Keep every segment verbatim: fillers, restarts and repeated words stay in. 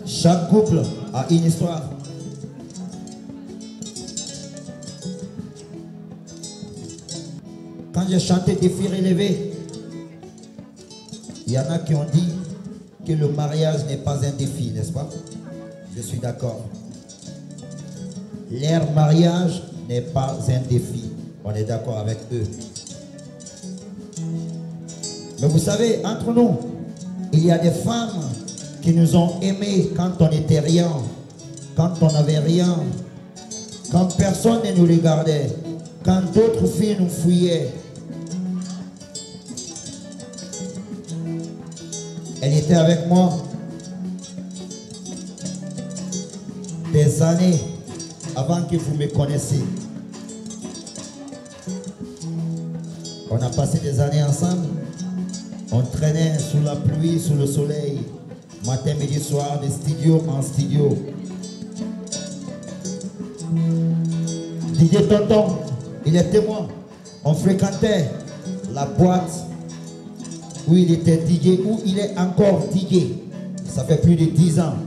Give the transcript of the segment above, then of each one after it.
Chaque couple a une histoire. Quand j'ai chanté Défi relevé, il y en a qui ont dit que le mariage n'est pas un défi, n'est-ce pas? Je suis d'accord. Leur mariage n'est pas un défi. On est d'accord avec eux. Mais vous savez, entre nous, il y a des femmes qui nous ont aimés quand on n'était rien, quand on n'avait rien, quand personne ne nous regardait, quand d'autres filles nous fouillaient. Elle était avec moi des années avant que vous me connaissiez. On a passé des années ensemble. On traînait sous la pluie, sous le soleil, matin, midi, soir, de studio en studio. Didier Tonton, il est témoin. On fréquentait la boîte où il était D J, où il est encore D J. Ça fait plus de dix ans.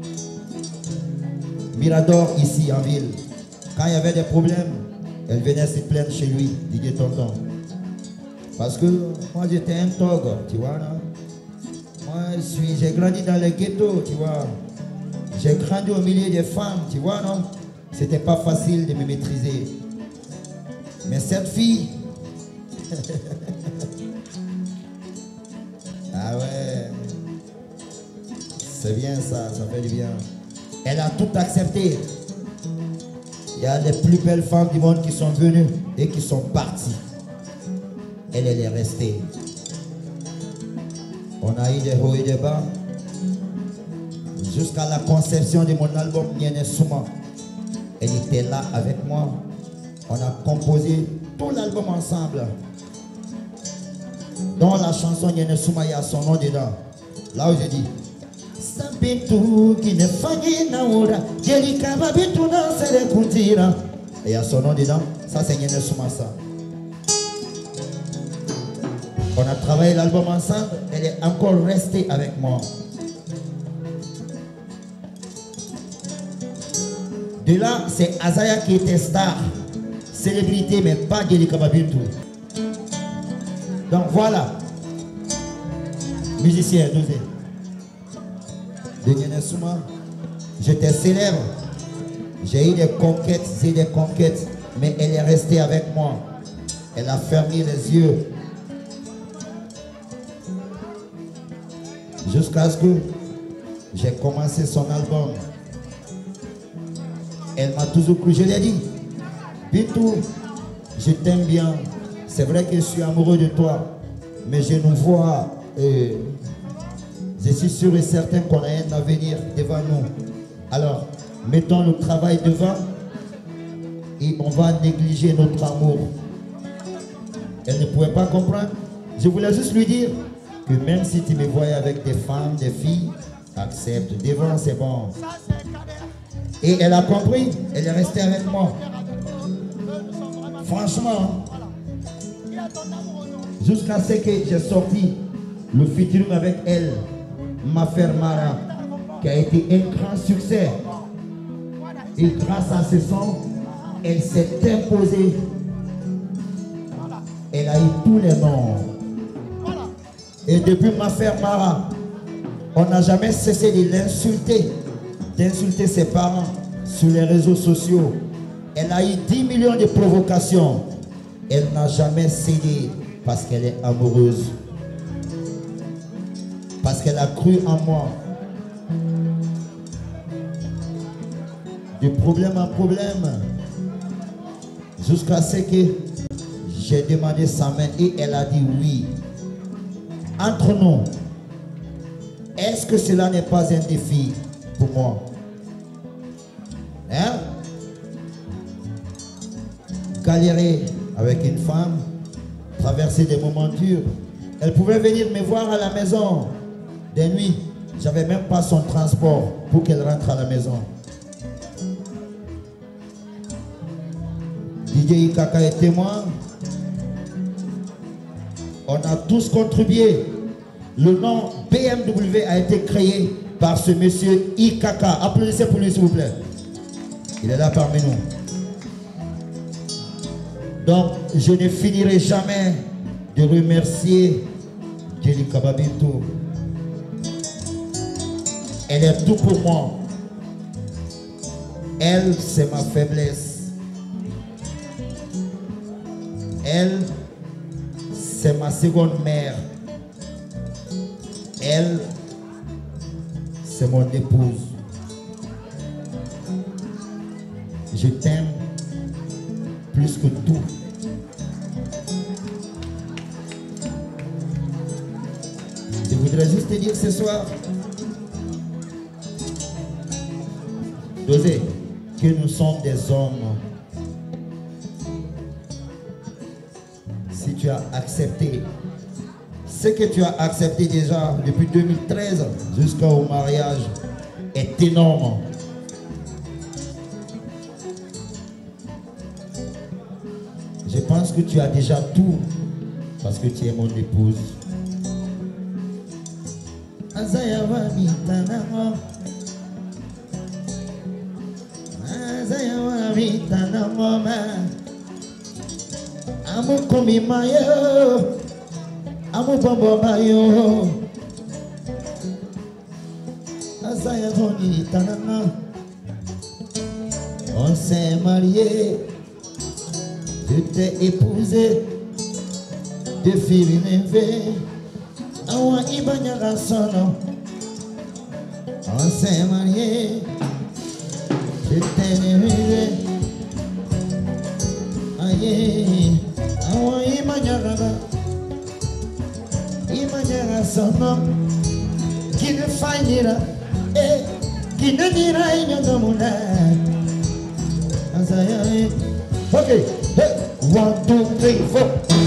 Mirador, ici en ville. Quand il y avait des problèmes, elle venait se plaindre chez lui, Didier Tonton. Parce que moi j'étais un togre, tu vois, non? Moi j'ai grandi dans les ghettos, tu vois. J'ai grandi au milieu des femmes, tu vois, non? C'était pas facile de me maîtriser. Mais cette fille, ah ouais, c'est bien ça, ça fait du bien. Elle a tout accepté. Il y a les plus belles femmes du monde qui sont venues et qui sont parties. Elle, elle est restée. On a eu des hauts et des bas. Jusqu'à la conception de mon album Nyene Souma. Elle était là avec moi. On a composé tout l'album ensemble. Dans la chanson Nyene Souma, il y a son nom dedans. Là où je dis Sampitu qui ne fangi na ora, Jelika babitu na sere kuntira. Il y a son nom dedans. Ça c'est Nyene Souma ça. On a travaillé l'album ensemble, elle est encore restée avec moi. De là, c'est Azaya qui était star, célébrité, mais pas Jelika Babintou. Donc voilà, musicien, dosé. De Nyene Souma, j'étais célèbre. J'ai eu des conquêtes, j'ai des conquêtes, mais elle est restée avec moi. Elle a fermé les yeux. Jusqu'à ce que j'ai commencé son album. Elle m'a toujours cru, je l'ai dit, Bintou, je t'aime bien. C'est vrai que je suis amoureux de toi, mais je nous vois, euh, je suis sûr et certain qu'on a un avenir devant nous. Alors, mettons le travail devant et on va négliger notre amour. Elle ne pouvait pas comprendre. Je voulais juste lui dire que même si tu me voyais avec des femmes, des filles, accepte. Devant, c'est bon. Et elle a compris. Elle est restée avec moi. Franchement, jusqu'à ce que j'ai sorti le featuring avec elle, Mafer Mara, qui a été un grand succès. Et grâce à ce son, elle s'est imposée. Elle a eu tous les noms. Et depuis Mafer Mara, on n'a jamais cessé de l'insulter, d'insulter ses parents sur les réseaux sociaux. Elle a eu dix millions de provocations. Elle n'a jamais cédé parce qu'elle est amoureuse. Parce qu'elle a cru en moi. De problème en problème. Jusqu'à ce que j'ai demandé sa main et elle a dit oui. Entre nous, est-ce que cela n'est pas un défi pour moi? Hein? Galérer avec une femme, traverser des moments durs. Elle pouvait venir me voir à la maison des nuits. J'avais même pas son transport pour qu'elle rentre à la maison. D J Ikaka est témoin. On a tous contribué. Le nom B M W a été créé par ce monsieur Ikaka. Applaudissez pour lui, s'il vous plaît. Il est là parmi nous. Donc, je ne finirai jamais de remercier Jelly Kababinto. Elle est tout pour moi. Elle, c'est ma faiblesse. Elle, c'est ma seconde mère. Elle, c'est mon épouse. Je t'aime plus que tout. Je voudrais juste te dire ce soir, Dosé, que nous sommes des hommes. Si tu as accepté ce que tu as accepté déjà depuis deux mille treize jusqu'au mariage est énorme. Je pense que tu as déjà tout parce que tu es mon épouse. On s'est marié, je t'ai épousé, de filles élevées, on s'est marié, je t'ai élevé, aïe, on Imagina son nom qui ne faillira et qui ne dira une de mon âme. Ok, hey, one, two, three, four.